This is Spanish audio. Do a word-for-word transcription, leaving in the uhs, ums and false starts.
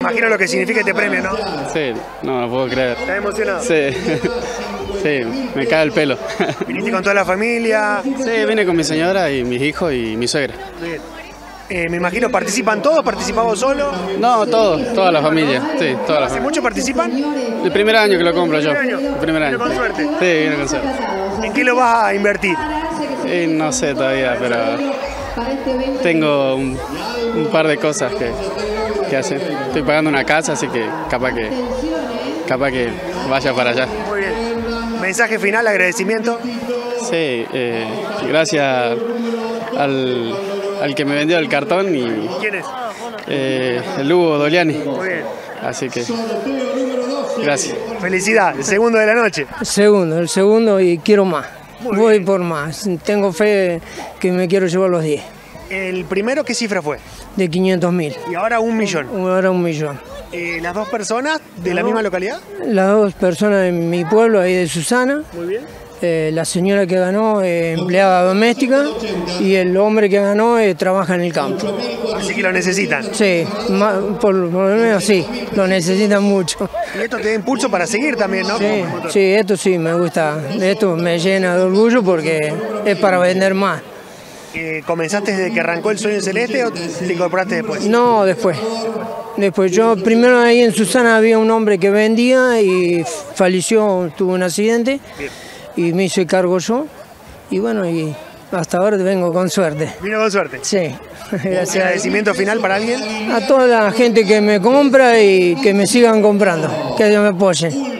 Imagino lo que significa este premio, ¿no? Sí, no lo puedo creer. ¿Estás emocionado? Sí, sí, me cae el pelo. ¿Viniste con toda la familia? Sí, vine con mi señora y mis hijos y mi suegra. Bien. Eh, me imagino, ¿participan todos? ¿Participás vos solo? No, todos, toda la familia, sí, toda la ¿Hace familia. mucho participan? El primer año que lo compro yo. ¿El primer año? El primer año. ¿Vino con suerte? Sí, vino con suerte. ¿En qué lo vas a invertir? Y no sé todavía, pero tengo un, un par de cosas que, que hacer. Estoy pagando una casa, así que capaz que capaz que vaya para allá. Muy bien. Mensaje final, agradecimiento. Sí, eh, gracias al, al que me vendió el cartón y ¿Quién es? eh, el Hugo Doliani. Muy bien. Así que gracias. Felicidad, el segundo de la noche. El segundo, el segundo y quiero más. Muy Voy bien. por más. Tengo fe que me quiero llevar los diez. ¿El primero qué cifra fue? De quinientos mil. Y ahora un millón. Ahora un millón. Eh, ¿Las dos personas de la misma localidad? Las dos personas de mi pueblo, ahí de Susana. Muy bien. Eh, la señora que ganó es empleada doméstica y el hombre que ganó eh, trabaja en el campo. Así que lo necesitan. Sí, ma- por, por lo menos sí, lo necesitan mucho. Y esto te da impulso para seguir también, ¿no? Sí, Como promotor. sí, esto sí me gusta. Esto me llena de orgullo porque es para vender más. Eh, ¿Comenzaste desde que arrancó el Sueño Celeste o te incorporaste después? No, después. Después, yo primero ahí en Susana había un hombre que vendía y falleció, tuvo un accidente y me hice cargo yo. Y bueno, y hasta ahora vengo con suerte. Vino con suerte. Sí, gracias. ¿Agradecimiento final para alguien? A toda la gente que me compra y que me sigan comprando, que Dios me apoye.